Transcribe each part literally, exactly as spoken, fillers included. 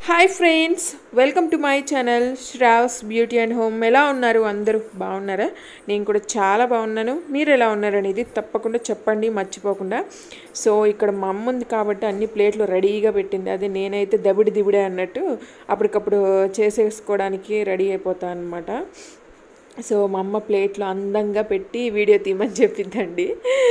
Hi friends, welcome to my channel Sravs beauty and home. ఎలా ఉన్నారు? అందరూ బాగున్నారా? నేను కూడా చాలా బాగున్నాను. మీరు ఎలా ఉన్నారు అనేది తప్పకుండా చెప్పండి, మర్చిపోకుండా. సో ఇక్కడ మా అమ్మ ఉంది కాబట్టి అన్ని ప్లేట్లు రెడీగా పెట్టింది. అది నేనైతే దబిడి దిబిడే అన్నట్టు అప్పటికప్పుడు చేసేసుకోవడానికి రెడీ అయిపోతాను అనమాట. సో మా అమ్మ ప్లేట్లో అందంగా పెట్టి వీడియో తీయమని చెప్పిందండి.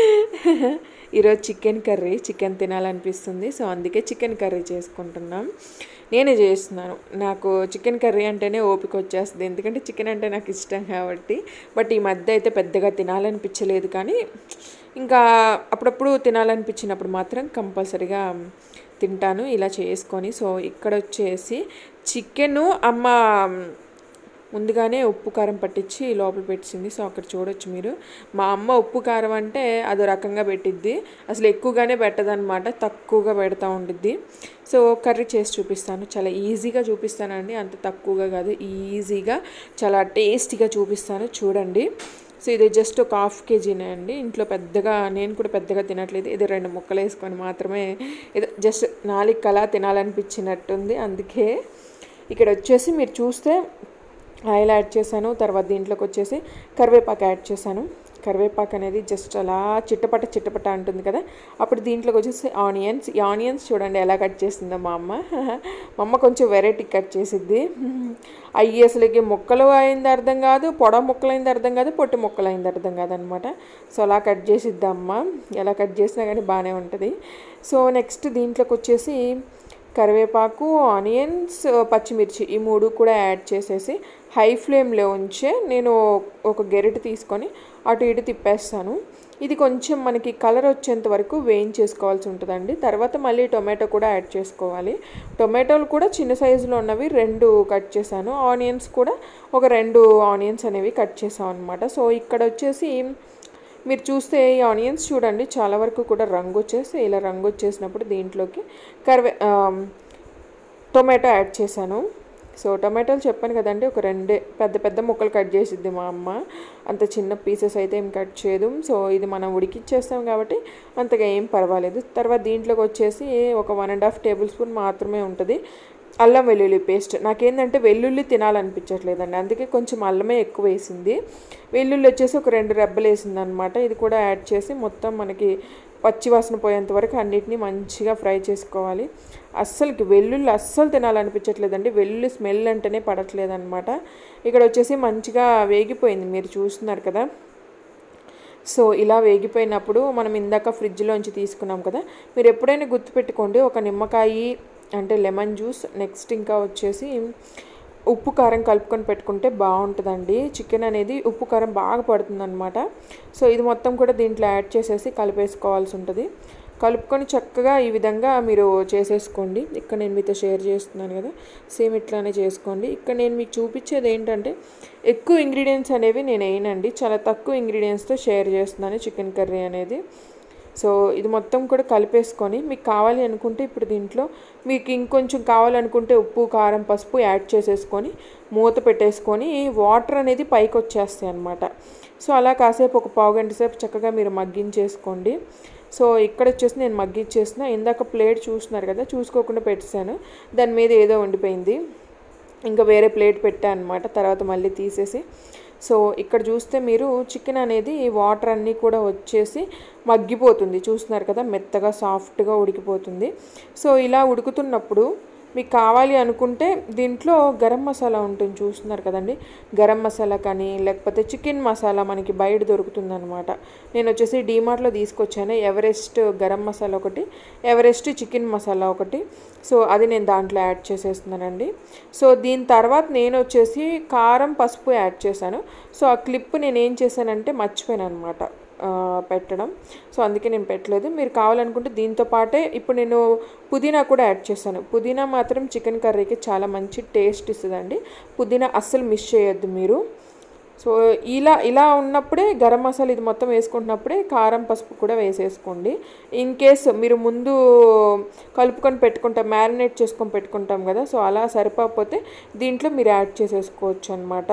ఈరోజు చికెన్ కర్రీ చికెన్ తినాలనిపిస్తుంది. సో అందుకే చికెన్ కర్రీ చేసుకుంటున్నాం. నేనే చేస్తున్నాను. నాకు చికెన్ కర్రీ అంటేనే ఓపిక వచ్చేస్తుంది, ఎందుకంటే చికెన్ అంటే నాకు ఇష్టం కాబట్టి. బట్ ఈ మధ్య అయితే పెద్దగా తినాలనిపించలేదు, కానీ ఇంకా అప్పుడప్పుడు తినాలనిపించినప్పుడు మాత్రం కంపల్సరీగా తింటాను ఇలా చేసుకొని. సో ఇక్కడ వచ్చేసి చికెను అమ్మ ముందుగానే ఉప్పు కారం పట్టించి లోపల పెట్టింది. సో అక్కడ చూడొచ్చు మీరు. మా అమ్మ ఉప్పు కారం అంటే అదో రకంగా పెట్టిద్ది, అసలు ఎక్కువగానే పెట్టదన్నమాట, తక్కువగా పెడతా ఉండిద్ది. సో కర్రీ చేసి చూపిస్తాను, చాలా ఈజీగా చూపిస్తానండి, అంత తక్కువగా కాదు, ఈజీగా చాలా టేస్టీగా చూపిస్తాను చూడండి. సో ఇది జస్ట్ ఒక హాఫ్ కేజీనే అండి. ఇంట్లో పెద్దగా నేను కూడా పెద్దగా తినట్లేదు, ఇది రెండు ముక్కలు వేసుకొని మాత్రమే ఇది జస్ట్ నాలుగు కలా తినాలనిపించినట్టుంది. అందుకే ఇక్కడ వచ్చేసి మీరు చూస్తే ఆయిల్ యాడ్ చేశాను. తర్వాత దీంట్లోకి వచ్చేసి కరివేపాకు యాడ్ చేశాను. కరివేపాకు అనేది జస్ట్ అలా చిట్టపట చిట్టపట అంటుంది కదా, అప్పుడు దీంట్లోకి వచ్చేసి ఆనియన్స్. ఈ ఆనియన్స్ చూడండి ఎలా కట్ చేసిందో మా అమ్మ. మా అమ్మ కొంచెం వెరైటీ కట్ చేసిద్ది. అవి అసలుకి ముక్కలు అయింది అర్థం కాదు, పొడ ముక్కలు అయింది అర్థం కాదు, పొట్టి ముక్కలు అయింది అర్థం కాదనమాట. సో అలా కట్ చేసిద్ది అమ్మ. ఎలా కట్ చేసినా కానీ బాగానే ఉంటుంది. సో నెక్స్ట్ దీంట్లోకి వచ్చేసి కరివేపాకు, ఆనియన్స్, పచ్చిమిర్చి ఈ మూడు కూడా యాడ్ చేసేసి హై ఫ్లేమ్లో ఉంచే నేను ఒక గెరిట తీసుకొని అటు ఇటు తిప్పేస్తాను. ఇది కొంచెం మనకి కలర్ వచ్చేంత వరకు వేయించేసుకోవాల్సి ఉంటుందండి. తర్వాత మళ్ళీ టొమాటో కూడా యాడ్ చేసుకోవాలి. టొమాటోలు కూడా చిన్న సైజులో ఉన్నవి రెండు కట్ చేశాను. ఆనియన్స్ కూడా ఒక రెండు ఆనియన్స్ అనేవి కట్ చేసాం అనమాట. సో ఇక్కడ వచ్చేసి మీరు చూస్తే ఈ ఆనియన్స్ చూడండి చాలా వరకు కూడా రంగు వచ్చేసి ఇలా రంగు వచ్చేసినప్పుడు దీంట్లోకి కరివే టొమాటో యాడ్ చేశాను. సో టొమాటోలు చెప్పాను కదండి, ఒక రెండే పెద్ద పెద్ద ముక్కలు కట్ చేసిద్ది మా అమ్మ, అంత చిన్న పీసెస్ అయితే ఏం కట్ చేయదు. సో ఇది మనం ఉడికిచ్చేస్తాం కాబట్టి అంతగా ఏం పర్వాలేదు. తర్వాత దీంట్లోకి వచ్చేసి ఒక one and half tablespoon మాత్రమే ఉంటుంది అల్లం వెల్లుల్లి పేస్ట్. నాకేంటంటే వెల్లుల్లి తినాలనిపించట్లేదండి, అందుకే కొంచెం అల్లమే ఎక్కువ వేసింది. వెల్లుల్లి వచ్చేసి ఒక రెండు రెబ్బలు వేసింది అనమాట. ఇది కూడా యాడ్ చేసి మొత్తం మనకి పచ్చి వాసన పోయేంత వరకు అన్నిటినీ మంచిగా ఫ్రై చేసుకోవాలి. అస్సలకి వెల్లుల్లి అస్సలు తినాలనిపించట్లేదండి, వెల్లుల్లి స్మెల్ అంటేనే పడట్లేదన్నమాట. ఇక్కడ వచ్చేసి మంచిగా వేగిపోయింది, మీరు చూస్తున్నారు కదా. సో ఇలా వేగిపోయినప్పుడు మనం ఇందాక ఫ్రిడ్జ్లోంచి తీసుకున్నాం కదా, మీరు ఎప్పుడైనా గుర్తుపెట్టుకోండి, ఒక నిమ్మకాయ అంటే లెమన్ జ్యూస్, నెక్స్ట్ ఇంకా వచ్చేసి ఉప్పు కారం కలుపుకొని పెట్టుకుంటే బాగుంటుందండి. చికెన్ అనేది ఉప్పు కారం బాగా పడుతుందన్నమాట. సో ఇది మొత్తం కూడా దీంట్లో యాడ్ చేసేసి కలిపేసుకోవాల్సి ఉంటుంది. కలుపుకొని చక్కగా ఈ విధంగా మీరు చేసేసుకోండి. ఇక్కడ నేను మీతో షేర్ చేస్తున్నాను కదా, సేమ్ ఇట్లానే చేసుకోండి. ఇక్కడ నేను మీకు చూపించేది ఏంటంటే ఎక్కువ ఇంగ్రీడియంట్స్ అనేవి నేను వేయనండి, చాలా తక్కువ ఇంగ్రీడియంట్స్తో షేర్ చేస్తున్నాను చికెన్ కర్రీ అనేది. సో ఇది మొత్తం కూడా కలిపేసుకొని మీకు కావాలి అనుకుంటే ఇప్పుడు దీంట్లో మీకు ఇంకొంచెం కావాలనుకుంటే ఉప్పు కారం పసుపు యాడ్ చేసేసుకొని మూత పెట్టేసుకొని వాటర్ అనేది పైకి వచ్చేస్తాయి అన్నమాట. సో అలా కాసేపు ఒక పావు గంట సేపు చక్కగా మీరు మగ్గించేసుకోండి. సో ఇక్కడ వచ్చేసి నేను మగ్గించేసిన, ఇందాక ప్లేట్ చూస్తున్నారు కదా, చూసుకోకుండా పెట్టేశాను, దాని మీద ఏదో ఉండిపోయింది, ఇంకా వేరే ప్లేట్ పెట్టాను అనమాట, తర్వాత మళ్ళీ తీసేసి. సో ఇక్కడ చూస్తే మీరు చికెన్ అనేది వాటర్ అన్నీ కూడా వచ్చేసి మగ్గిపోతుంది, చూస్తున్నారు కదా, మెత్తగా సాఫ్ట్గా ఉడికిపోతుంది. సో ఇలా ఉడుకుతున్నప్పుడు మీకు కావాలి అనుకుంటే దీంట్లో గరం మసాలా ఉంటుంది, చూస్తున్నారు కదండి, గరం మసాలా కానీ లేకపోతే చికెన్ మసాలా మనకి బయట దొరుకుతుందనమాట. నేను వచ్చేసి డీమార్ట్లో తీసుకొచ్చాను ఎవరెస్ట్ గరం మసాలా ఒకటి, ఎవరెస్ట్ చికెన్ మసాలా ఒకటి. సో అది నేను దాంట్లో యాడ్ చేసేస్తున్నానండి. సో దీని తర్వాత నేను వచ్చేసి కారం పసుపు యాడ్ చేశాను. సో ఆ క్లిప్ నేను ఏం చేశానంటే మర్చిపోయాను అనమాట పెట్టడం, సో అందుకే నేను పెట్టలేదు. మీరు కావాలనుకుంటే దీంతో పాటే ఇప్పుడు నేను పుదీనా కూడా యాడ్ చేశాను. పుదీనా మాత్రం చికెన్ కర్రీకి చాలా మంచి టేస్ట్ ఇస్తుందండి, పుదీనా అస్సలు మిస్ చేయొద్దు మీరు. సో ఇలా ఇలా ఉన్నప్పుడే గరం మసాలా ఇది మొత్తం వేసుకుంటున్నప్పుడే కారం పసుపు కూడా వేసేసుకోండి. ఇన్ కేస్ మీరు ముందు కలుపుకొని పెట్టుకుంటాం, మ్యారినేట్ చేసుకొని పెట్టుకుంటాం కదా, సో అలా సరిపోకపోతే దీంట్లో మీరు యాడ్ చేసేసుకోవచ్చు అనమాట.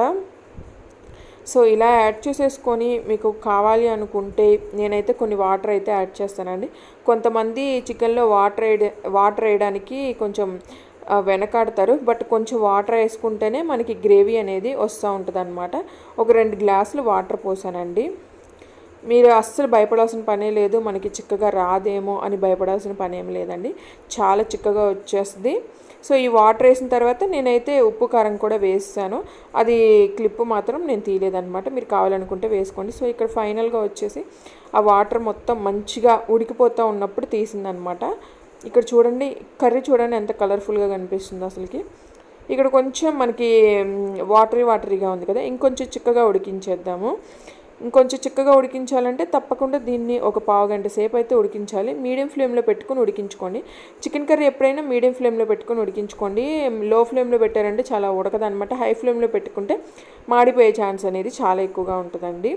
సో ఇలా యాడ్ చేసేసుకొని మీకు కావాలి అనుకుంటే నేనైతే కొన్ని వాటర్ అయితే యాడ్ చేస్తానండి. కొంతమంది చికెన్లో వాటర్ వాటర్ వేయడానికి కొంచెం వెనకాడతారు. బట్ కొంచెం వాటర్ వేసుకుంటేనే మనకి గ్రేవీ అనేది వస్తూ ఉంటుంది అనమాట. ఒక రెండు గ్లాసులు వాటర్ పోసానండి. మీరు అస్సలు భయపడాల్సిన పనే లేదు, మనకి చిక్కగా రాదేమో అని భయపడాల్సిన పని ఏం లేదండి, చాలా చిక్కగా వచ్చేస్తుంది. సో ఈ వాటర్ వేసిన తర్వాత నేనైతే ఉప్పు కారం కూడా వేసాను. అది క్లిప్ మాత్రం నేను తీయలేదన్నమాట, మీరు కావాలనుకుంటే వేసుకోండి. సో ఇక్కడ ఫైనల్గా వచ్చేసి ఆ వాటర్ మొత్తం మంచిగా ఉడికిపోతూ ఉన్నప్పుడు తీసిందనమాట. ఇక్కడ చూడండి, కర్రీ చూడండి ఎంత కలర్ఫుల్గా కనిపిస్తుందో అసలుకి. ఇక్కడ కొంచెం మనకి వాటరీ వాటరీగా ఉంది కదా, ఇంకొంచెం చిక్కగా ఉడికించేద్దాము. ఇంకొంచెం చిక్కగా ఉడికించాలంటే తప్పకుండా దీన్ని ఒక పావు గంట సేపు అయితే ఉడికించాలి. మీడియం ఫ్లేమ్లో పెట్టుకొని ఉడికించుకోండి. చికెన్ కర్రీ ఎప్పుడైనా మీడియం ఫ్లేమ్లో పెట్టుకొని ఉడికించుకోండి. లో ఫ్లేమ్లో పెట్టారంటే చాలా ఉడకదనమాట. హై ఫ్లేమ్లో పెట్టుకుంటే మాడిపోయే ఛాన్స్ అనేది చాలా ఎక్కువగా ఉంటుందండి.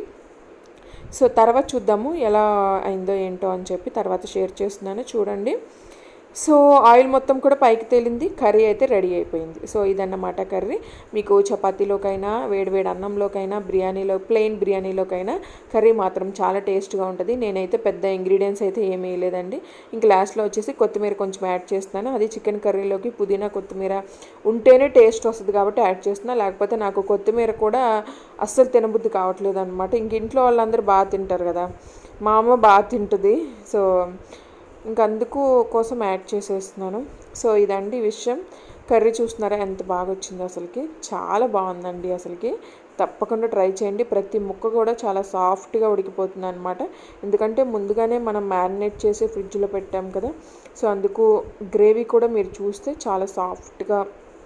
సో తర్వాత చూద్దాము ఎలా అయిందో ఏంటో అని చెప్పి తర్వాత షేర్ చేస్తున్నాను, చూడండి. సో ఆయిల్ మొత్తం కూడా పైకి తేలింది, కర్రీ అయితే రెడీ అయిపోయింది. సో ఇదన్నమాట కర్రీ. మీకు చపాతీలోకైనా వేడివేడి అన్నంలోకైనా బిర్యానీలో ప్లెయిన్ బిర్యానీలోకైనా కర్రీ మాత్రం చాలా టేస్ట్గా ఉంటుంది. నేనైతే పెద్ద ఇంగ్రీడియంట్స్ అయితే ఏమీ వేయలేదండి. ఇంక లాస్ట్లో వచ్చేసి కొత్తిమీర కొంచెం యాడ్ చేస్తున్నాను. అది చికెన్ కర్రీలోకి పుదీనా కొత్తిమీర ఉంటేనే టేస్ట్ వస్తుంది కాబట్టి యాడ్ చేస్తున్నా, లేకపోతే నాకు కొత్తిమీర కూడా అస్సలు తినబుద్ధి కావట్లేదు అనమాట. ఇంక ఇంట్లో వాళ్ళందరూ బాగా తింటారు కదా, మా అమ్మ బాగా తింటుంది. సో ఇంక అందుకు కోసం యాడ్ చేసేస్తున్నాను. సో ఇదండి విషయం. కర్రీ చూస్తున్నారా ఎంత బాగా వచ్చిందో, అసలుకి చాలా బాగుందండి. అసలుకి తప్పకుండా ట్రై చేయండి. ప్రతి ముక్క కూడా చాలా సాఫ్ట్గా ఉడికిపోతుంది అనమాట, ఎందుకంటే ముందుగానే మనం మ్యారినేట్ చేసి ఫ్రిడ్జ్లో పెట్టాం కదా. సో అందుకు గ్రేవీ కూడా మీరు చూస్తే చాలా సాఫ్ట్గా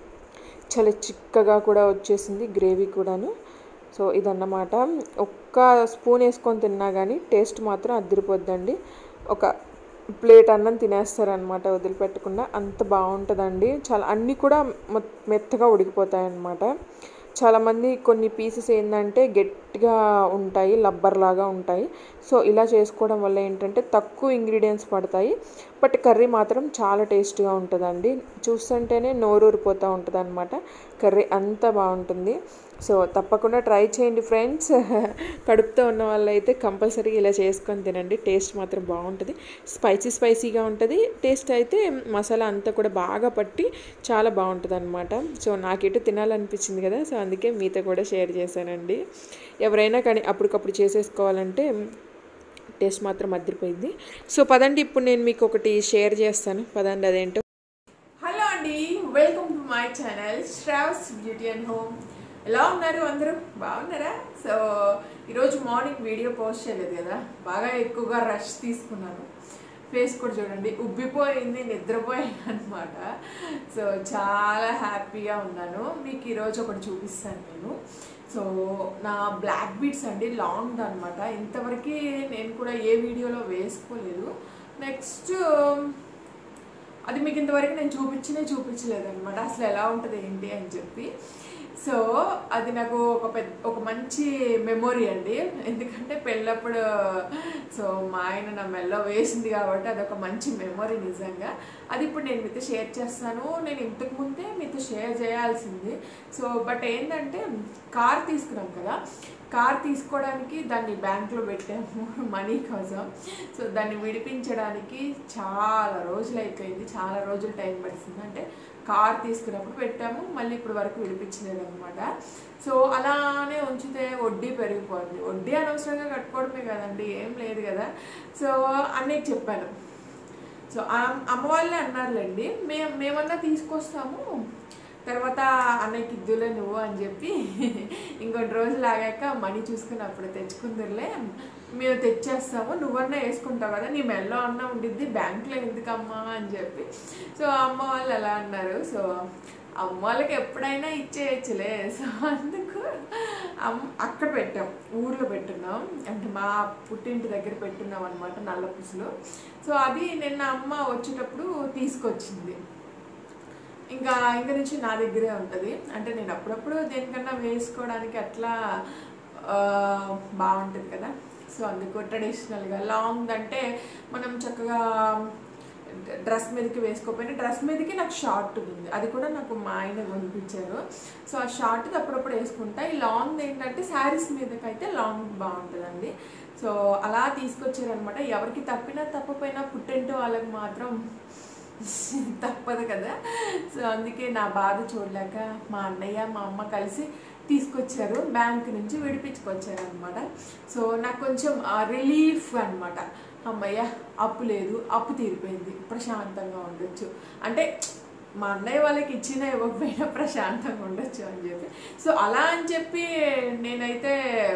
చాలా చిక్కగా కూడా వచ్చేసింది గ్రేవీ కూడాను. సో ఇదన్నమాట. ఒక్క స్పూన్ వేసుకొని తిన్నా కానీ టేస్ట్ మాత్రం అదిరిపోద్దండి. ఒక ప్లేట్ అన్నం తినేస్తారనమాట వదిలిపెట్టకుండా, అంత బాగుంటుందండి. చాలా అన్నీ కూడా మెత్తగా ఉడికిపోతాయి అన్నమాట. చాలామంది కొన్ని పీసెస్ ఏంటంటే గట్టిగా ఉంటాయి, లబ్బర్ లాగా ఉంటాయి. సో ఇలా చేసుకోవడం వల్ల ఏంటంటే తక్కువ ఇంగ్రీడియంట్స్ పడతాయి, బట్ కర్రీ మాత్రం చాలా టేస్ట్గా ఉంటుందండి. చూస్తుంటేనే నోరూరిపోతూ ఉంటుంది అనమాట, కర్రీ అంత బాగుంటుంది. సో తప్పకుండా ట్రై చేయండి ఫ్రెండ్స్. కడుపుతో ఉన్న వాళ్ళైతే కంపల్సరీ ఇలా చేసుకొని తినండి, టేస్ట్ మాత్రం బాగుంటుంది. స్పైసీ స్పైసీగా ఉంటుంది, టేస్ట్ అయితే మసాలా అంతా కూడా బాగా పట్టి చాలా బాగుంటుంది అనమాట. సో నాకెటు తినాలనిపించింది కదా, సో అందుకే మీతో కూడా షేర్ చేశానండి. ఎవరైనా కానీ అప్పటికప్పుడు చేసేసుకోవాలంటే టేస్ట్ మాత్రం అదిరిపోయింది. సో పదండి, ఇప్పుడు నేను మీకు ఒకటి షేర్ చేస్తాను, పదండి అదేంటో. హలో అండి, welcome to my channel Sravs beauty and home. ఎలా ఉన్నారు అందరూ, బాగున్నారా? సో ఈరోజు మార్నింగ్ వీడియో పోస్ట్ చేయలేదు కదా, బాగా ఎక్కువగా రష్ తీసుకున్నాను. ఫేస్ కూడా చూడండి ఉబ్బిపోయింది, నిద్రపోయింది అనమాట. సో చాలా హ్యాపీగా ఉన్నాను. మీకు ఈరోజు ఒకటి చూపిస్తాను నేను. సో నా బ్లాక్ బీడ్స్ అండి, లాంగ్ అనమాట. ఇంతవరకు నేను కూడా ఏ వీడియోలో వేసుకోలేదు. నెక్స్ట్ అది మీకు ఇంతవరకు నేను చూపించనే చూపించలేదు అనమాట, అసలు ఎలా ఉంటుంది ఏంటి అని చెప్పి. సో అది నాకు ఒక పెద్ద ఒక మంచి మెమొరీ అండి, ఎందుకంటే పెళ్ళప్పుడు సో మా ఆయన నా మెల్లో వేసింది కాబట్టి అదొక మంచి మెమొరీ నిజంగా. అది ఇప్పుడు నేను మీతో షేర్ చేస్తాను. నేను ఇంతకుముందే మీతో షేర్ చేయాల్సింది. సో బట్ ఏంటంటే కార్ తీసుకున్నాం కదా, కార్ తీసుకోవడానికి దాన్ని బ్యాంక్లో పెట్టాము మనీ కోసం. సో దాన్ని విడిపించడానికి చాలా రోజులు అయిపోయింది, చాలా రోజులు టైం పడుతుంది. అంటే కార్ తీసుకున్నప్పుడు పెట్టాము, మళ్ళీ ఇప్పుడు వరకు విడిపించలేదు అనమాట. సో అలానే ఉంచితే వడ్డీ పెరిగిపోతుంది. వడ్డీ అనవసరంగా కట్టుకోవడమే కదండి, ఏం లేదు కదా. సో అన్నయ్యకి చెప్పాను. సో అమ్మ వాళ్ళే అన్నారులేండి, మేము మేమన్నా తీసుకొస్తాము, తర్వాత అన్నయ్యకి ఇద్దులే నువ్వు అని చెప్పి ఇంకొన్ని రోజులు ఆగాక మనీ చూసుకుని అప్పుడు తెచ్చుకుందులే, మేము తెచ్చేస్తాము, నువ్వన్నా వేసుకుంటావు కదా, నీ మెల్లో అన్నా ఉండిద్ది, బ్యాంకులో ఎందుకమ్మా అని చెప్పి. సో అమ్మ వాళ్ళు అలా అన్నారు. సో అమ్మ వాళ్ళకి ఎప్పుడైనా ఇచ్చేయచ్చులే. సో అందుకు అమ్మ అక్కడ పెట్టాం, ఊర్లో పెట్టున్నాం, అంటే మా పుట్టింటి దగ్గర పెట్టున్నాం అనమాట, నల్లపుసులు. సో అది నిన్న అమ్మ వచ్చేటప్పుడు తీసుకొచ్చింది. ఇంకా ఇంక నుంచి నా దగ్గరే ఉంటుంది. అంటే నేను అప్పుడప్పుడు దేనికన్నా వేసుకోవడానికి అట్లా బాగుంటుంది కదా. సో అందుకు ట్రెడిషనల్గా లాంగ్ అంటే మనం చక్కగా డ్రెస్ మీదకి వేసుకోకపోయినా, డ్రెస్ మీదకి నాకు షార్ట్ ఉంది, అది కూడా నాకు మా ఆయన కొనిపించారు. సో ఆ షార్ట్ది అప్పుడప్పుడు వేసుకుంటా. ఈ లాంగ్ ఏంటంటే శారీస్ మీదకైతే లాంగ్ బాగుంటుందండి. సో అలా తీసుకొచ్చారనమాట. ఎవరికి తప్పినా తప్పపోయినా పుట్టింటి వాళ్ళకి మాత్రం తప్పదు కదా. సో అందుకే నా బాధ చూడలేక మా అన్నయ్య మా అమ్మ కలిసి తీసుకొచ్చారు, బ్యాంక్ నుంచి విడిపించుకొచ్చారు అనమాట. సో నాకు కొంచెం రిలీఫ్ అనమాట. అమ్మయ్య అప్పు లేదు, అప్పు తీరిపోయింది, ప్రశాంతంగా ఉండొచ్చు అంటే మా అన్నయ్య వాళ్ళకి ఇచ్చినా ఇవ్వకపోయినా ప్రశాంతంగా ఉండొచ్చు అని చెప్పి. సో అలా అని చెప్పి నేనైతే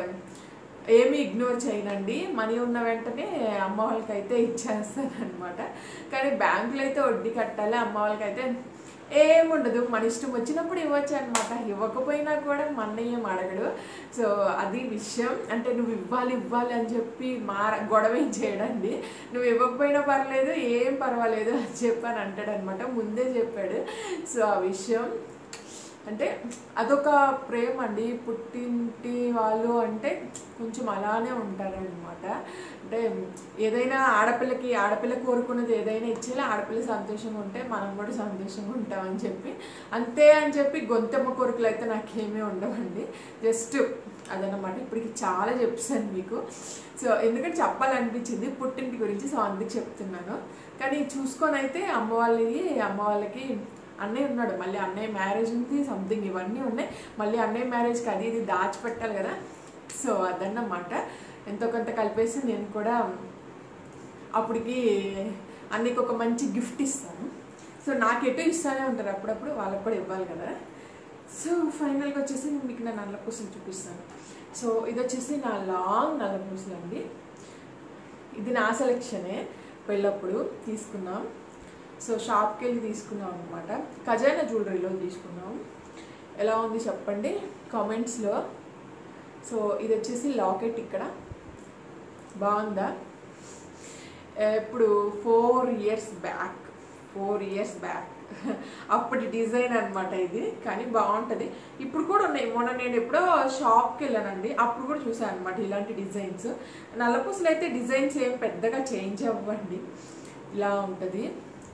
ఏమీ ఇగ్నోర్ చేయనండి. మనీ ఉన్న వెంటనే అమ్మ వాళ్ళకైతే ఇచ్చేస్తాను అనమాట. కానీ బ్యాంకులో అయితే వడ్డీ కట్టాలి, అమ్మ వాళ్ళకైతే ఏముండదు, మన ఇష్టం వచ్చినప్పుడు ఇవ్వచ్చు అనమాట. ఇవ్వకపోయినా కూడా మా అన్నయ్య ఏం అడగడు. సో అది విషయం. అంటే నువ్వు ఇవ్వాలి ఇవ్వాలి అని చెప్పి మార గొడవ ఏం చేయడండి. నువ్వు ఇవ్వకపోయినా పర్లేదు, ఏం పర్వాలేదు అని చెప్పి అని అంటాడు అనమాట. ముందే చెప్పాడు. సో ఆ విషయం అంటే అదొక ప్రేమ అండి. పుట్టింటి వాళ్ళు అంటే కొంచెం అలానే ఉంటారనమాట. అంటే ఏదైనా ఆడపిల్లకి ఆడపిల్ల కోరుకున్నది ఏదైనా ఇచ్చేలా ఆడపిల్ల సంతోషంగా ఉంటే మనం కూడా సంతోషంగా ఉంటామని చెప్పి అంతే అని చెప్పి గొంతెమ్మ కోరికలు అయితే నాకేమీ ఉండవండి. జస్ట్ అదనమాట. ఇప్పటికి చాలా చెప్పాను మీకు. సో ఎందుకంటే చెప్పాలనిపించింది పుట్టింటి గురించి, సో అందుకు చెప్తున్నాను. కానీ చూసుకొని అయితే అమ్మ వాళ్ళకి అమ్మ వాళ్ళకి అన్నయ్య ఉన్నాడు, మళ్ళీ అన్నయ్య మ్యారేజ్ ఉంది, సంథింగ్ ఇవన్నీ ఉన్నాయి. మళ్ళీ అన్నయ్య మ్యారేజ్కి అది ఇది దాచిపెట్టాలి కదా. సో అదన్నమాట. ఎంతో కొంత కలిపేసి నేను కూడా అప్పటికి అన్నయ్యకి ఒక మంచి గిఫ్ట్ ఇస్తాను. సో నాకు ఎటు ఇస్తానే ఉంటారు, అప్పుడప్పుడు వాళ్ళకి కూడా ఇవ్వాలి కదా. సో ఫైనల్గా వచ్చేసి మీకు నా నల్ల పూసలు చూపిస్తాను. సో ఇది వచ్చేసి నా లాంగ్ నల్ల పూసలు అండి. ఇది నా సెలెక్షనే, పెళ్ళప్పుడు తీసుకున్నాం. సో షాప్కి వెళ్ళి తీసుకున్నాం అనమాట. ఖజానా జ్యువెలరీలో తీసుకున్నాం. ఎలా ఉంది చెప్పండి కామెంట్స్లో. సో ఇది వచ్చేసి లాకెట్, ఇక్కడ బాగుందా? ఇప్పుడు four years back four years back అప్పటి డిజైన్ అనమాట ఇది. కానీ బాగుంటుంది. ఇప్పుడు కూడా ఉన్నాయి. మొన్న నేను ఎప్పుడో షాప్కి వెళ్ళానండి, అప్పుడు కూడా చూసాను అనమాట ఇలాంటి డిజైన్స్. నల్లపూసలు అయితే డిజైన్స్ ఏం పెద్దగా చేంజ్ అవ్వండి, ఇలా ఉంటుంది.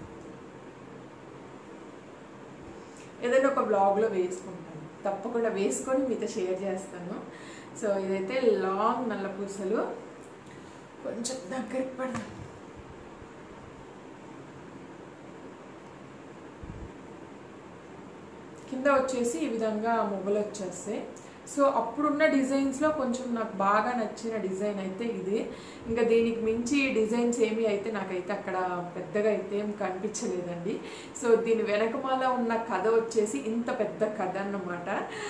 ఏదైనా ఒక బ్లాగ్లో వేసుకుంటాను, తప్పకుండా వేసుకొని మీతో షేర్ చేస్తాను. సో ఇదైతే లాంగ్ నల్ల పూసలు. కొంచెం దగ్గరికి పడదాం. కింద వచ్చేసి ఈ విధంగా మొగ్గలు వచ్చేస్తాయి. సో అప్పుడున్న డిజైన్స్లో కొంచెం నాకు బాగా నచ్చిన డిజైన్ అయితే ఇది. ఇంకా దీనికి మించి డిజైన్స్ ఏమి అయితే నాకైతే అక్కడ పెద్దగా అయితే ఏం కనిపించలేదండి. సో దీని వెనకమాల ఉన్న కథ వచ్చేసి ఇంత పెద్ద కథ అన్నమాట.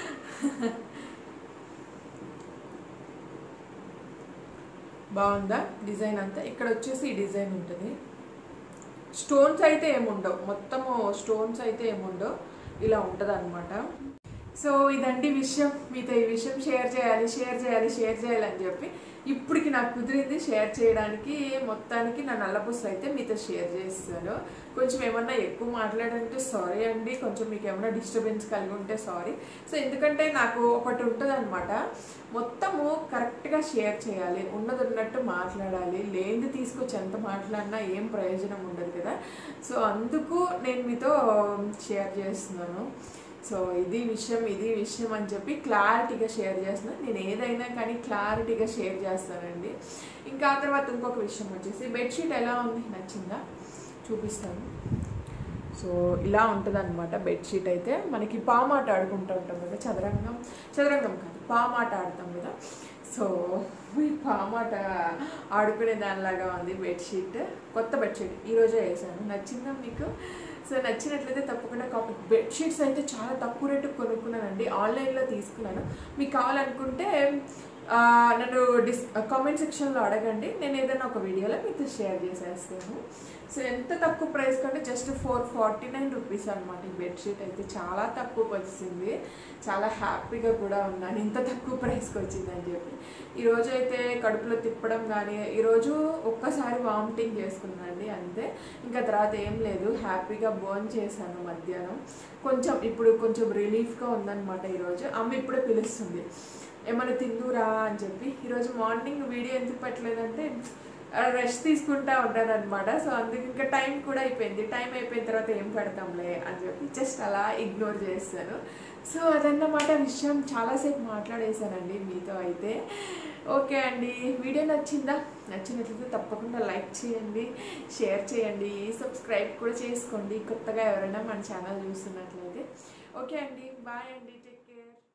బాగుందా డిజైన్ అంతా? ఇక్కడ వచ్చేసి ఈ డిజైన్ ఉంటుంది. స్టోన్స్ అయితే ఏముండవు, మొత్తము స్టోన్స్ అయితే ఏముండవు, ఇలా ఉంటుంది అనమాట. సో ఇదండి విషయం. మీతో ఈ విషయం షేర్ చేయాలి షేర్ చేయాలి షేర్ చేయాలని చెప్పి ఇప్పటికి నాకు కుదిరింది షేర్ చేయడానికి. మొత్తానికి నా నల్లపూసలు అయితే మీతో షేర్ చేస్తాను. కొంచెం ఏమన్నా ఎక్కువ మాట్లాడాలంటే సారీ అండి, కొంచెం మీకు ఏమైనా డిస్టర్బెన్స్ కలిగి ఉంటే సారీ. సో ఎందుకంటే నాకు ఒకటి ఉంటుంది అనమాట, మొత్తము కరెక్ట్గా షేర్ చేయాలి, ఉన్నది ఉన్నట్టు మాట్లాడాలి. లేనిది తీసుకొచ్చి ఎంత మాట్లాడినా ఏం ప్రయోజనం ఉండదు కదా. సో అందుకు నేను మీతో షేర్ చేస్తున్నాను. సో ఇది విషయం ఇది విషయం అని చెప్పి క్లారిటీగా షేర్ చేస్తున్నాను. నేను ఏదైనా కానీ క్లారిటీగా షేర్ చేస్తానండి. ఇంకా ఆ తర్వాత ఇంకొక విషయం వచ్చేసి బెడ్షీట్ ఎలా ఉంది, నచ్చిందా చూపిస్తాను. సో ఇలా ఉంటుంది అనమాట బెడ్షీట్ అయితే. మనకి పామాట ఆడుకుంటూ ఉంటాం కదా, చదరంగం చదరంగం కాదు పామాట ఆడతాం కదా. సో ఈ పామాట ఆడుకునే దానిలాగా ఉంది బెడ్షీట్. కొత్త బెడ్షీట్ ఈరోజే వేసాను. నచ్చిందా మీకు? సో నచ్చినట్లయితే తప్పకుండా కాపీ. బెడ్షీట్స్ అయితే చాలా తక్కువ రేటుకు కొనుక్కున్నానండి, ఆన్లైన్లో తీసుకున్నాను. మీకు కావాలనుకుంటే నన్ను డిస్ కామెంట్ సెక్షన్లో అడగండి, నేను ఏదైనా ఒక వీడియోలో మీతో షేర్ చేసేస్తాను. సో ఎంత తక్కువ ప్రైస్ కంటే just four forty nine rupees అనమాట ఈ బెడ్షీట్ అయితే. చాలా తక్కువకి వచ్చింది, చాలా హ్యాపీగా కూడా ఉన్నాను ఇంత తక్కువ ప్రైస్కి వచ్చిందని చెప్పి. ఈరోజు అయితే కడుపులో తిప్పడం కానీ, ఈరోజు ఒక్కసారి వామిటింగ్ చేసుకున్నానండి అంతే. ఇంకా తర్వాత ఏం లేదు, హ్యాపీగా బర్న్ చేశాను మధ్యాహ్నం. కొంచెం ఇప్పుడు కొంచెం రిలీఫ్గా ఉందన్నమాట. ఈరోజు అమ్మ ఇప్పుడే పిలుస్తుంది ఏమైనా తిందురా అని చెప్పి. ఈరోజు మార్నింగ్ వీడియో ఎందుకు పెట్టలేదంటే రెస్ట్ తీసుకుంటా ఉన్నాను అనమాట. సో అందుకు ఇంకా టైం కూడా అయిపోయింది. టైం అయిపోయిన తర్వాత ఏం పెడతాంలే అని చెప్పి జస్ట్ అలా ఇగ్నోర్ చేస్తాను. సో అదన్నమాట విషయం. చాలాసేపు మాట్లాడేశానండి మీతో అయితే. ఓకే అండి, వీడియో నచ్చిందా? నచ్చినట్లయితే తప్పకుండా లైక్ చేయండి, షేర్ చేయండి, సబ్స్క్రైబ్ కూడా చేసుకోండి కొత్తగా ఎవరైనా మన ఛానల్ చూస్తున్నట్లయితే. ఓకే అండి, బాయ్ అండి, టేక్ కేర్.